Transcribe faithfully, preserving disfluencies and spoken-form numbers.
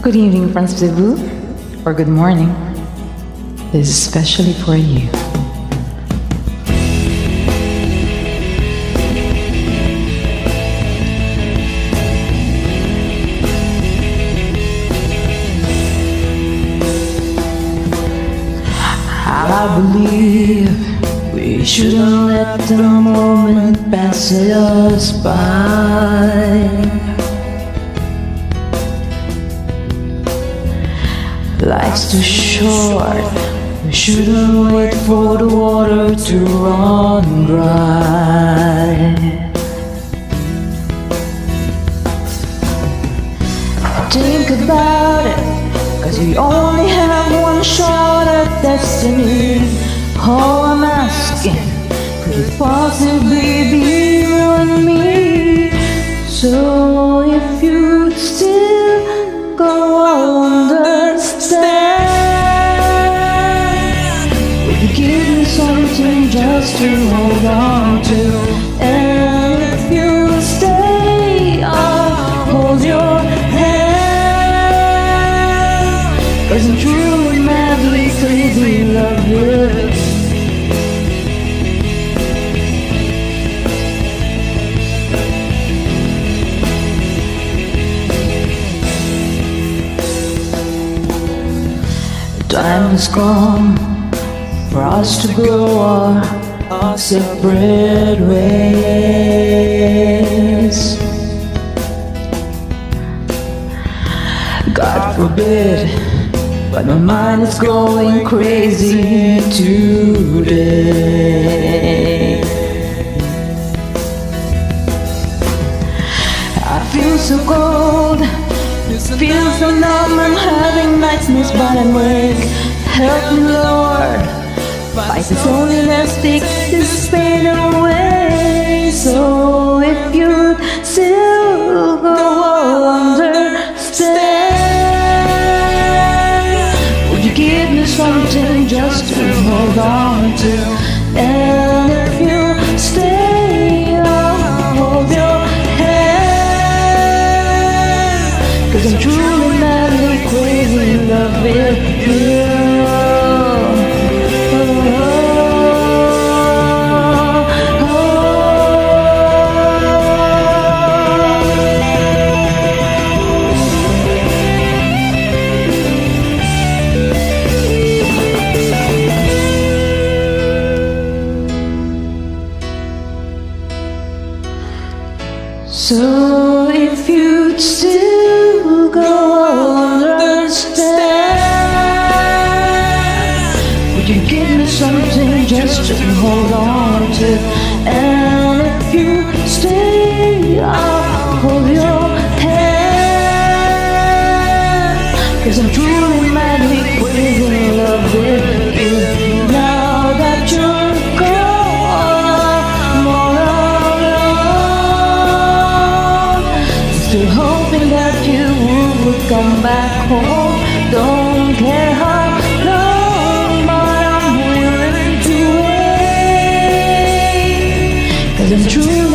Good evening from Cebu, or good morning. This is especially for you. I believe we shouldn't let the moment pass us by. Life's too short, we shouldn't wait for the water to run dry. Think about it, cause we only have one shot at destiny. Oh, I'm asking, could it possibly be you and me? So if you still go understand, would you give me something just to hold on to? And if you stay, I'll hold your hand, cause I'm truly madly crazy in love with you. Time has come for us to go our, our separate ways. God forbid, but my mind is going crazy today. I feel so cold, feel so numb, I'm having nightmares but I'm awake. Help me, Lord, fight this loneliness, take this pain away. So if you still go understand, would you give me something just to hold on to? And if you stay, I'll hold your hand, cause I'm truly madly crazy in love with you. So if you'd still go understand, would you give me something just to hold on to? And if you stay, I'll hold your hand, cause I'm truly madly crazy in love with you. Now that you're gone, I'm all alone, still hoping that you would come back home. Don't care how long, but I'm willing to wait, cause I'm true.